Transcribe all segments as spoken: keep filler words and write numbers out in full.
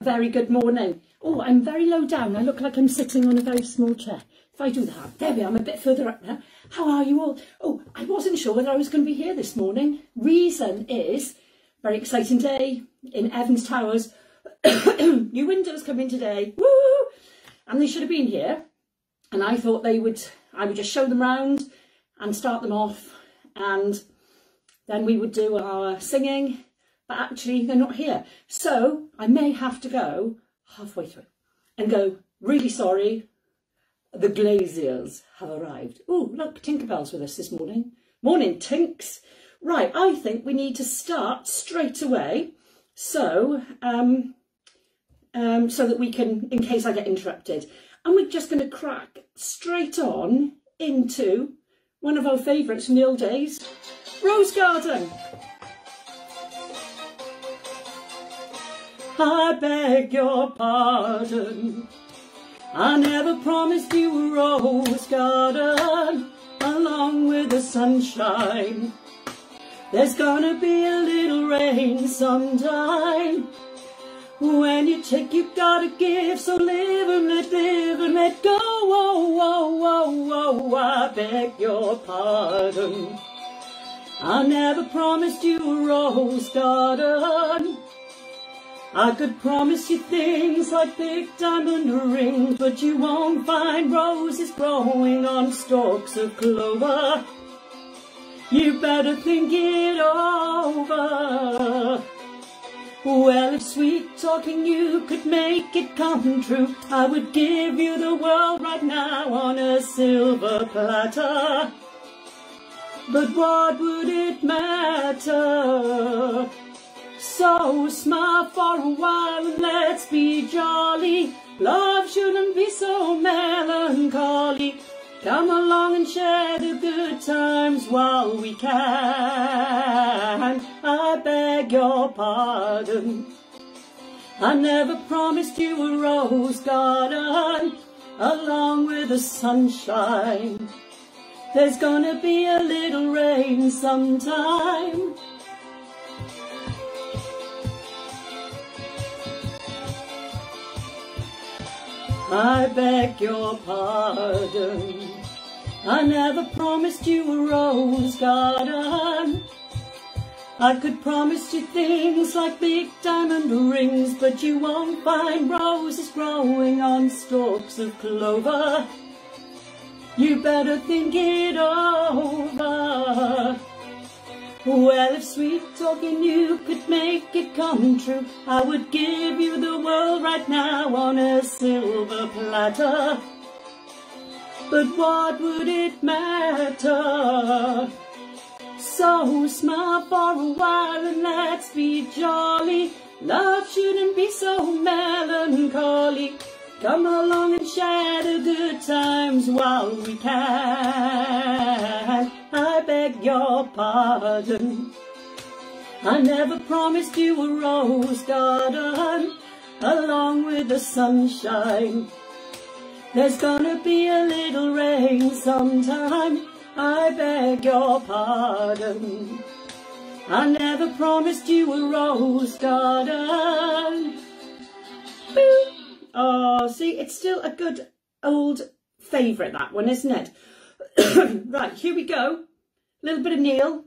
Very good morning. Oh, I'm very low down. I look like I'm sitting on a very small chair. If I do that, there we are, I'm a bit further up now. How are you all? Oh, I wasn't sure whether I was going to be here this morning. Reason is, very exciting day in Evans Towers. New windows come in today. Woo! And they should have been here. And I thought they would, I would just show them round and start them off. And then we would do our singing. But actually they're not here. So I may have to go halfway through and go, really sorry, the Glaziers have arrived. Oh, look, Tinkerbell's with us this morning. Morning, Tinks. Right, I think we need to start straight away. So, um, um, so that we can, in case I get interrupted. And we're just going to crack straight on into one of our favourites from the old days, Rose Garden. I beg your pardon, I never promised you a rose garden along with the sunshine. There's gonna be a little rain sometime. When you take, you gotta give, so live and let live and let go. Oh, oh, oh, oh, I beg your pardon, I never promised you a rose garden. I could promise you things like big diamond rings, but you won't find roses growing on stalks of clover. You better think it over. Well, if sweet talking you could make it come true, I would give you the world right now on a silver platter. But what would it matter? So smile for a while and let's be jolly. Love shouldn't be so melancholy. Come along and share the good times while we can. I beg your pardon, I never promised you a rose garden along with the sunshine. There's gonna be a little rain sometime. I beg your pardon, I never promised you a rose garden. I could promise you things like big diamond rings, but you won't find roses growing on stalks of clover. You better think it over. Well, if sweet talking you could make it come true, I would give you the world right now on a silver platter. But what would it matter? So smile for a while and let's be jolly. Love shouldn't be so melancholy. Come along and share the good times while we can. I beg your pardon, I never promised you a rose garden along with the sunshine. There's gonna be a little rain sometime. I beg your pardon, I never promised you a rose garden. Boop. Oh, see, it's still a good old favourite, that one, isn't it? Right, here we go. A little bit of Neil.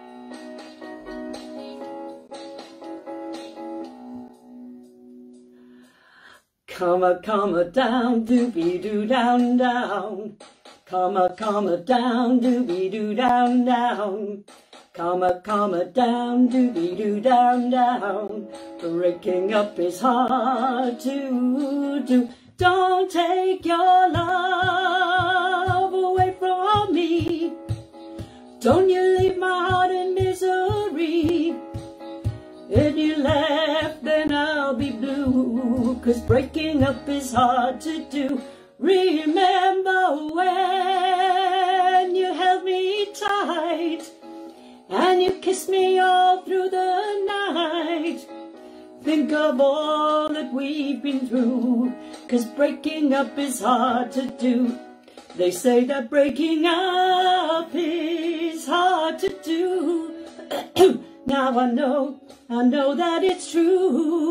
Come a, come a down, doobie doo down down. Come a, come a down, doobie doo down down. Come a, come a down, doobie doo down down. Breaking up is hard to do. Don't take your love away from me. Don't you leave my heart in misery. If you left, then I'll be blue, 'cause breaking up is hard to do. Remember when you held me tight and you kissed me all through the night. Think of all that we've been through, 'cause breaking up is hard to do. They say that breaking up is hard to do. Now I know, I know that it's true.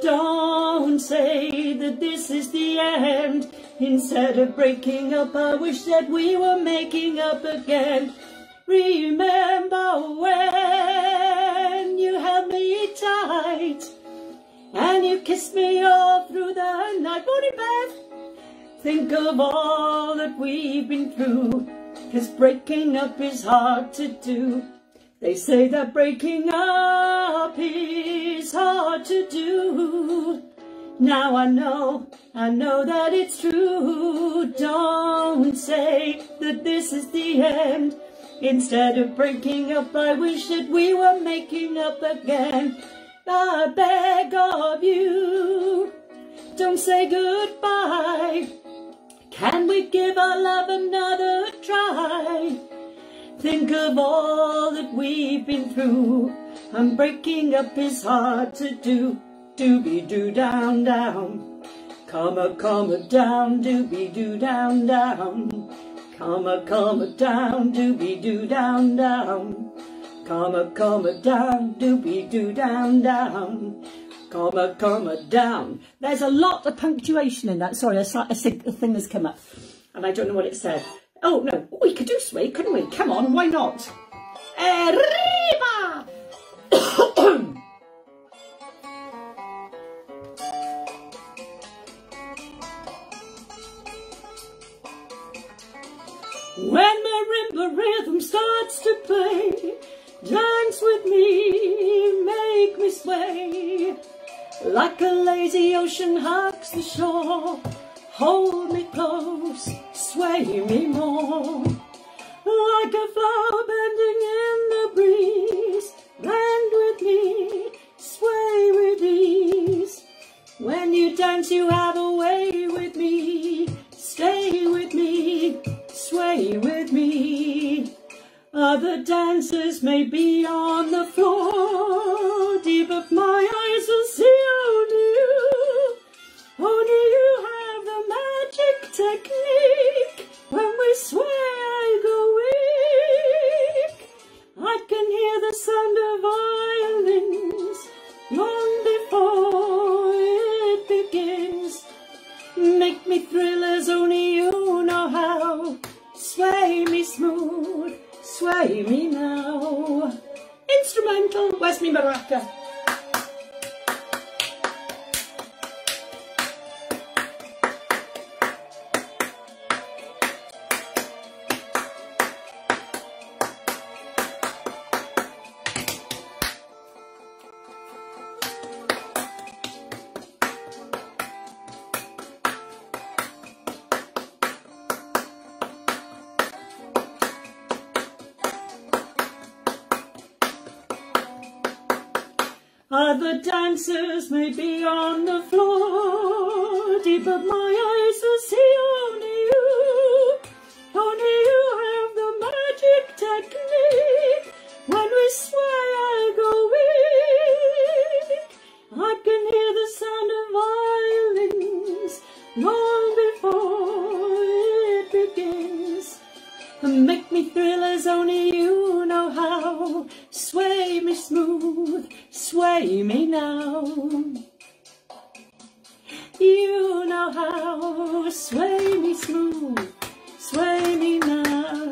Don't say that this is the end. Instead of breaking up, I wish that we were making up again. Remember when you held me tight and you kissed me all through the night. Morning, Beth. Think of all that we've been through, 'cause breaking up is hard to do. They say that breaking up is hard to do. Now I know, I know that it's true. Don't say that this is the end. Instead of breaking up, I wish that we were making up again. I beg of you, don't say goodbye. Can we give our love another try? Think of all that we've been through, and breaking up is hard to do. Dooby-doo down, down. Comma, comma, down, dooby-doo down, down. Comma, comma, down, dooby-doo down, down. Comma, comma, down, dooby-doo down, down. Comma, comma, down. There's a lot of punctuation in that. Sorry, a, a, a thing has come up, and I don't know what it said. Oh, no, we could do sway, couldn't we? Come on, why not? Arriba! When marimba rhythm starts to play, dance with me, make me sway. Like a lazy ocean hugs the shore, hold me close, sway me more. Like a flower bending in the breeze, bend with me, sway with ease. When you dance you have a way with me, stay with me, sway with me. Other dancers may be on the floor, deep but my eyes will see only you. Only you have the magic technique. When we sway I go weak. I can hear the sound of violins long before it begins. Make me thrill as only you know how. Sway me smooth, sway me now. Instrumental, where's me maraca? Other dancers may be on the floor, deep but my eyes will see only you. Only you have the magic technique. When we sway I go weak. I can hear the sound of violins long before it begins. And make me thrill as only you know how. Sway me smooth, sway me now. You know how. Sway me smooth, sway me now.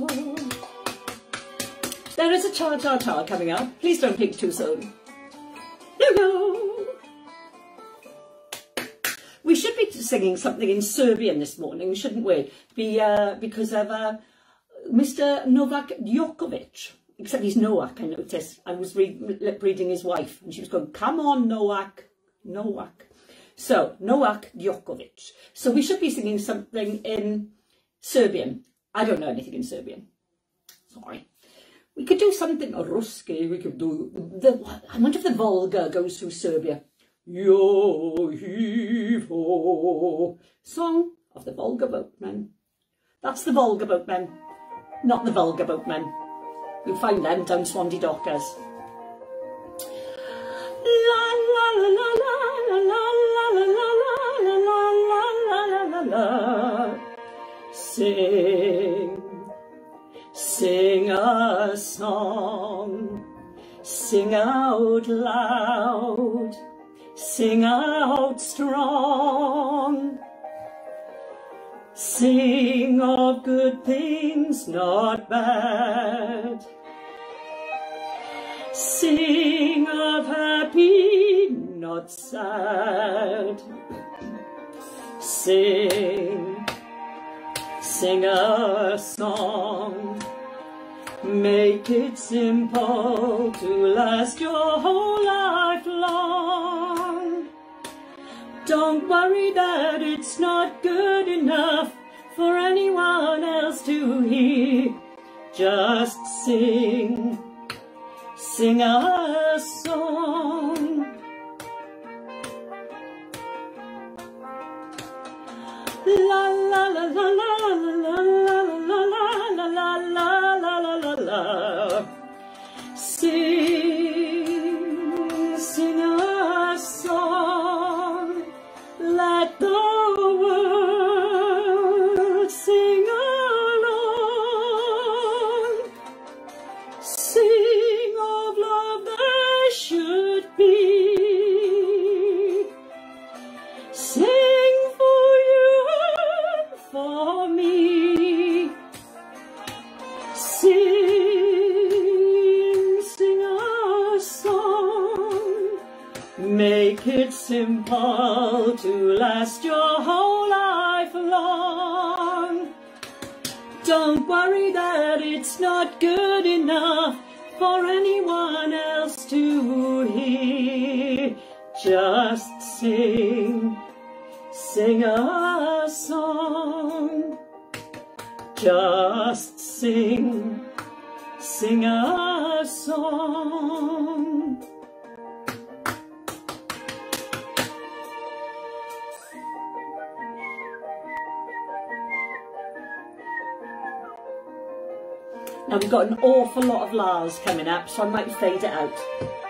There is a cha-cha-cha coming up. Please don't peek too soon. No, no. We should be singing something in Serbian this morning, shouldn't we? Be, uh, because of uh, Mister Novak Djokovic. Except he's Novak, I noticed. I was read, lip reading his wife, and she was going, come on, Novak, Novak. So, Novak Djokovic. So we should be singing something in Serbian. I don't know anything in Serbian. Sorry. We could do something Ruski. We could do, the, I wonder if the Volga goes through Serbia. Yo, he, ho. Song of the Volga boatmen. That's the Volga boatmen, not the Volga boatmen. You'll find them down Swansea Dockers. La la la la la la la la la la la la. Sing, sing a song, sing out loud. sing out strong. Sing of good things, not bad. Sing of happy, not sad. Sing, sing a song. Make it simple to last your whole life long. Don't worry that it's not good enough for anyone else to hear. Just sing, sing a song. La la la la la la la la la la la la la la. Sing, sing a song. Let the world sing along. Sing of love there should be. Sing for you and for me. Sing, sing a song. Make it simple to last your whole life long. Don't worry that it's not good enough for anyone else to hear. Just sing, sing a song. Just sing, sing a song. Now we've got an awful lot of la's coming up, so I might fade it out.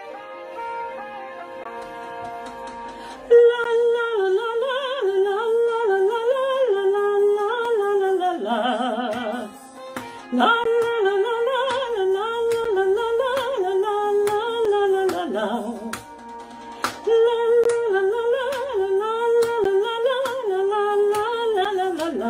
La la la la la la la la la la la la la la. La la la la la la la la la la la la la la la. La la la la la la la la la la la la la.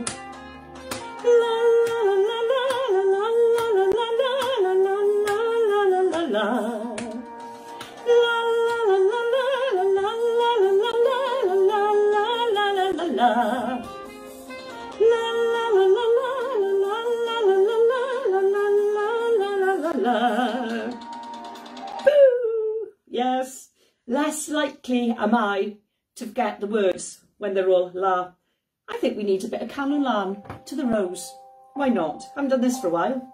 Yes, less likely am I to forget the words when they're all la. I think we need a bit of Canon Lan to the rose. Why not? I haven't done this for a while.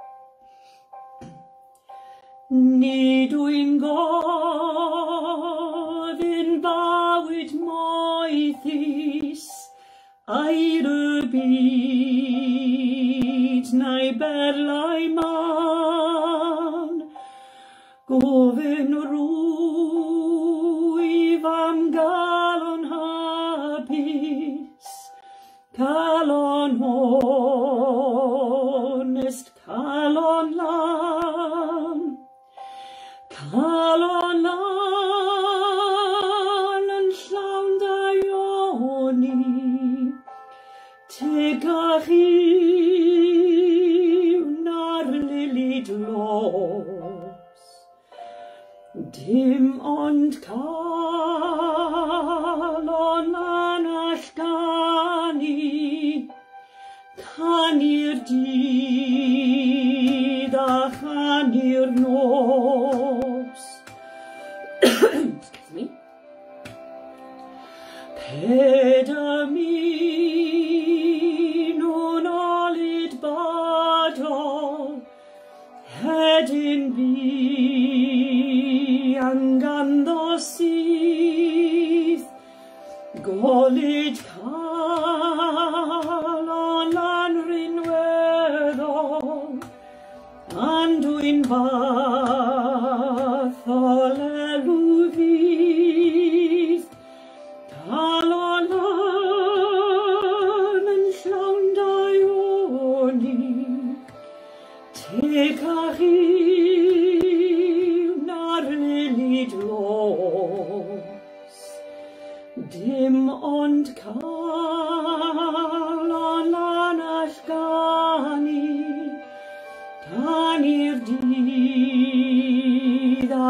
Ni dwi'n gofyn bywyd moethus a'r y byd neu berlau man, gofyn rwyf am galon hapus, calon honest, calon lan, calon lan yn llawn daioni, tegach i'w na'r lili dlos, dim ond calon lan allgani, Chanu'r dydd a chanu'r nos. Excuse me. Pedami nhw'n olid badol, hedyn bu anganddo si.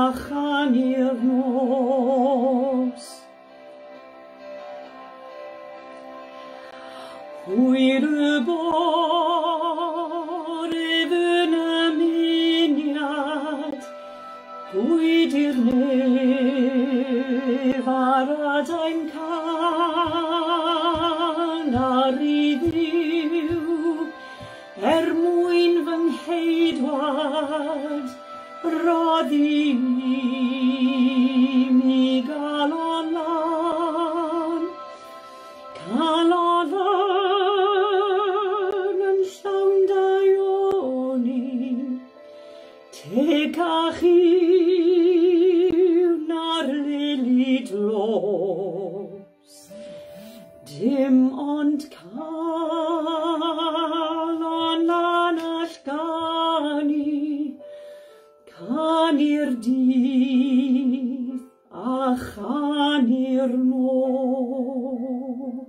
a chan i'r nos. Hwyr y bore fy'n ymuniad, bwyd i'r nef ar adain can ar i ddiw, er mwyn fy ngheidwad, roddi mi gael o lan, cael o lan yn llawn daioni, teg a chiw na'r lili dlos, dim ond cael o lan allgani, chan i'r dydd a chan i'r nos.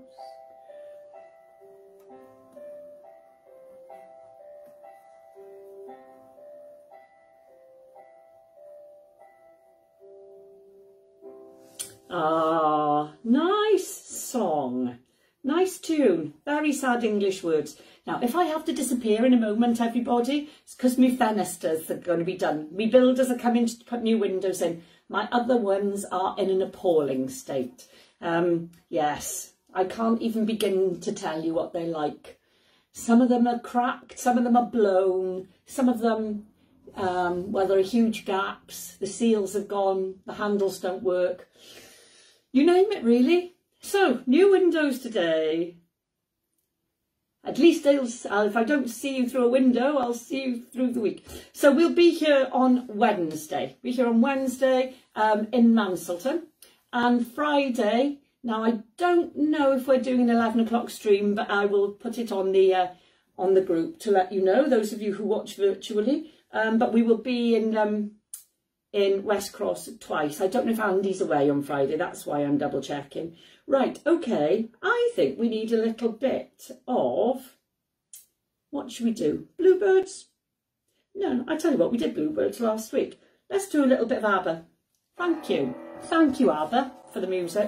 Ah, nice song. Nice tune. Very sad English words. Now, if I have to disappear in a moment, everybody, it's because my fenesters are going to be done. My builders are coming to put new windows in. My other ones are in an appalling state. Um, yes, I can't even begin to tell you what they're like. Some of them are cracked, some of them are blown, some of them, um, well, there are huge gaps, the seals have gone, the handles don't work. You name it, really. So, new windows today. At least they'll, uh, if I don't see you through a window, I'll see you through the week. So we'll be here on Wednesday. We're here on Wednesday um, in Manselton. And Friday, now I don't know if we're doing an eleven o'clock stream, but I will put it on the uh, on the group to let you know, those of you who watch virtually. Um, but we will be in... Um, in West Cross twice. I don't know if Andy's away on Friday, that's why I'm double checking. Right, okay, I think we need a little bit of, what should we do? Bluebirds? No, I tell you what, we did Bluebirds last week. Let's do a little bit of ABBA. Thank you. Thank you, ABBA, for the music.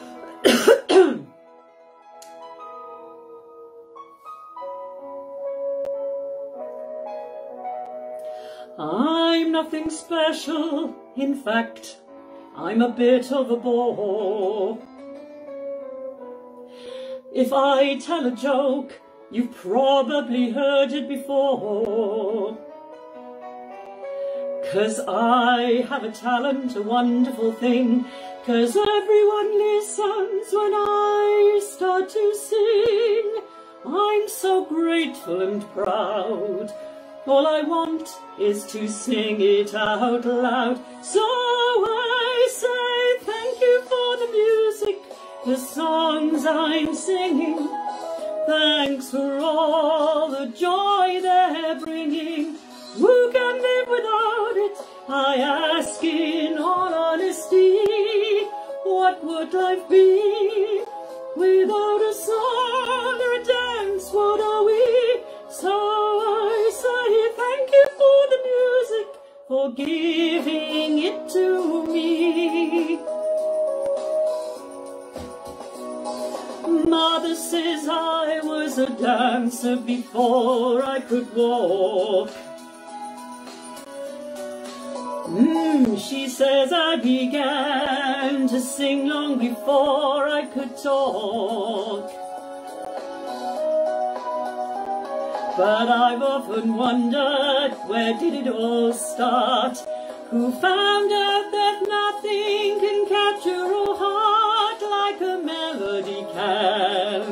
I'm nothing special, in fact, I'm a bit of a bore. If I tell a joke, you've probably heard it before. 'Cause I have a talent, a wonderful thing, 'cause everyone listens when I start to sing. I'm so grateful and proud. All I want is to sing it out loud. So I say thank you for the music, the songs I'm singing. Thanks for all the joy they're bringing. Who can live without it? I ask in all honesty. What would life be without a song or a dance? What are we? So I say thank you for the music, for giving it to me. Mother says I was a dancer before I could walk. Mm, she says I began to sing long before I could talk. But I've often wondered, where did it all start? Who found out that nothing can capture a heart like a melody can?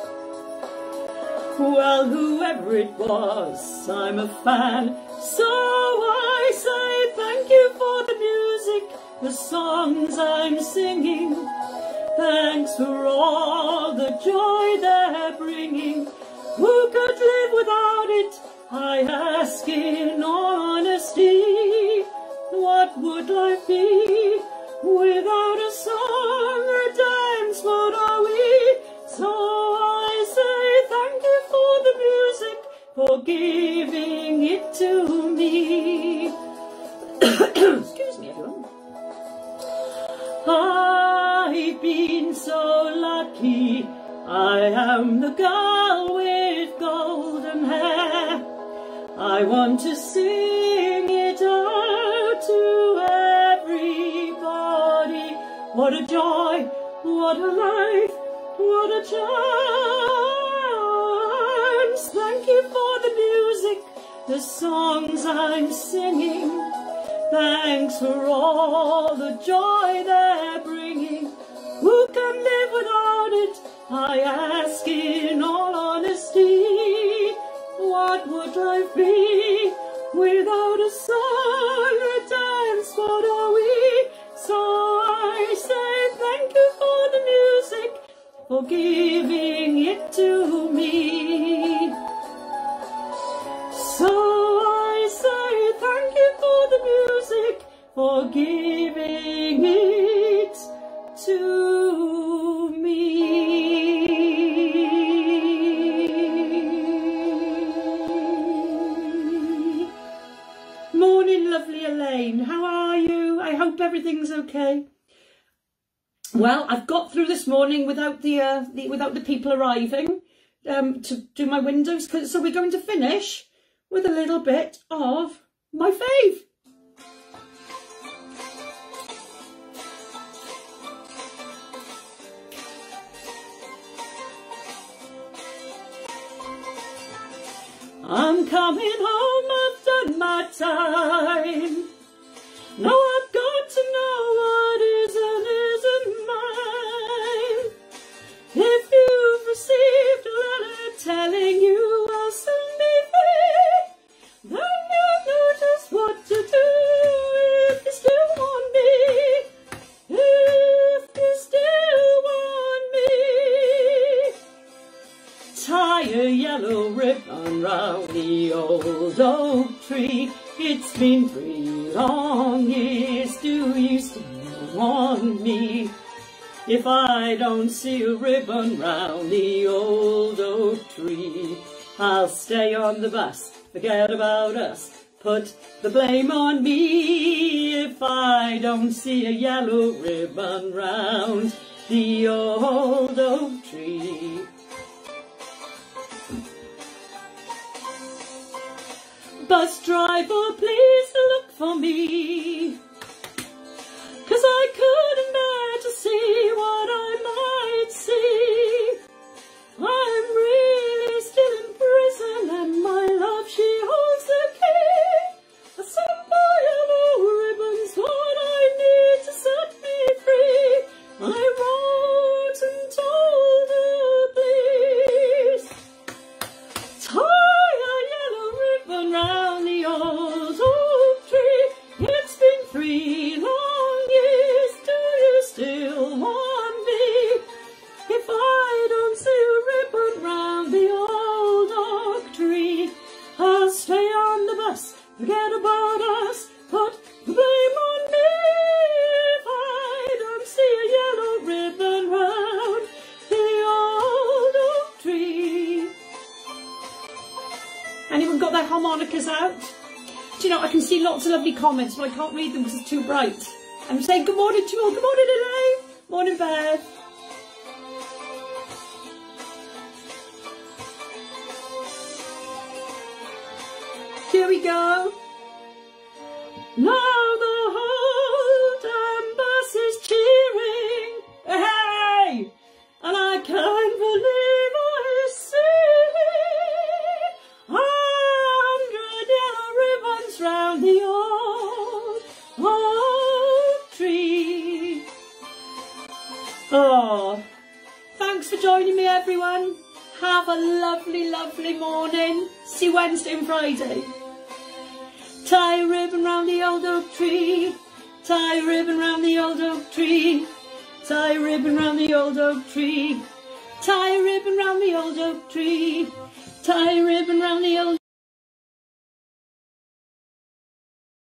Well, whoever it was, I'm a fan. So I say thank you for the music, the songs I'm singing. Thanks for all the joy they're bringing. Who could live without it? I ask in honesty. What would life be without a song or a dance? What are we? So I say thank you for the music, for giving it to me. Excuse me. so lucky. I am the girl with golden hair. I want to sing it out to everybody. What a joy, what a life, what a chance. Thank you for the music, the songs I'm singing. Thanks for all the joy they're bringing. Who can live without it? I ask in all honesty. What would life be without a song, a dance? What are we? So I say thank you for the music, for giving it to me. So I say thank you for the music, for giving it to me. Morning, lovely Elaine. How are you? I hope everything's okay. Well, I've got through this morning without the, uh, the without the people arriving um, to do my windows. So we're going to finish with a little bit of my fave. I'm coming home, I've done my time. Now I've got to know what is and isn't mine. If you've received a letter telling you I'll soon be free, then you'll know just what to do if you still want me. If you still want me. Tie a yellow ribbon round the old oak tree. It's been three long years, do you still want me? If I don't see a ribbon round the old oak tree, I'll stay on the bus, forget about us, put the blame on me. If I don't see a yellow ribbon round the old oak tree. Bus driver, please look for me, 'cause I couldn't bear to see what I might see. I'm really still in prison and my love, she holds the key. Some boy yellow ribbons, what I need to set me free. I wrote and told her, please tie a yellow ribbon round the old oak tree. It's been three long years, do you still want me? If I don't see a ribbon round the old oak tree, I'll stay on the bus, forget about us, put the blame on me. If I don't see a yellow ribbon round the old oak tree. Anyone got their harmonicas out? Do you know, I can see lots of lovely comments, but I can't read them because it's too bright. I'm saying good morning to you all. Good morning, Elaine. Morning, Beth. Here we go. Now the whole damn bus is cheering. Hey! And I can't believe I see a hundred yellow ribbons round the old oak tree. Oh, thanks for joining me, everyone. Have a lovely, lovely morning. See you Wednesday and Friday. Tie a ribbon round the old oak tree. Tie a ribbon round the old oak tree. Tie a ribbon round the old oak tree. Tie a ribbon round the old oak tree. Tie a ribbon round the old